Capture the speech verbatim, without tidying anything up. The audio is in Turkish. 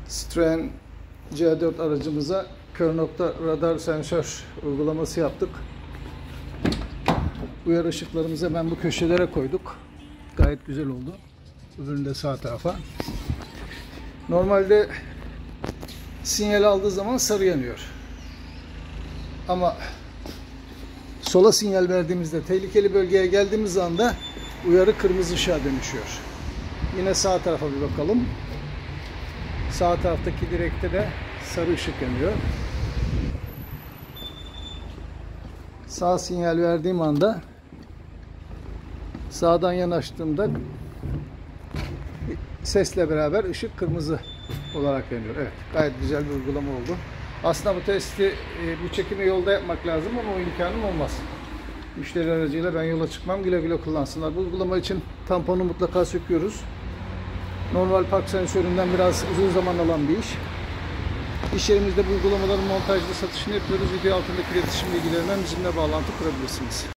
Citroen C dört aracımıza kör nokta radar sensör uygulaması yaptık. Uyarı ışıklarımızı hemen bu köşelere koyduk. Gayet güzel oldu. Öbürünü de sağ tarafa. Normalde sinyal aldığı zaman sarı yanıyor. Ama sola sinyal verdiğimizde, tehlikeli bölgeye geldiğimiz anda uyarı kırmızı ışığa dönüşüyor. Yine sağ tarafa bir bakalım. Sağ taraftaki direkte de sarı ışık yanıyor. Sağ sinyal verdiğim anda sağdan yanaştığımda sesle beraber ışık kırmızı olarak yanıyor. Evet, gayet güzel bir uygulama oldu. Aslında bu testi, bu çekimi yolda yapmak lazım ama o imkanım olmaz. Müşteri aracıyla ben yola çıkmam, güle güle kullansınlar. Bu uygulama için tamponu mutlaka söküyoruz. Normal park sensöründen biraz uzun zaman alan bir iş. İş yerimizde bu uygulamaların montajlı satışını yapıyoruz. Video altındaki iletişim bilgilerinden bizimle bağlantı kurabilirsiniz.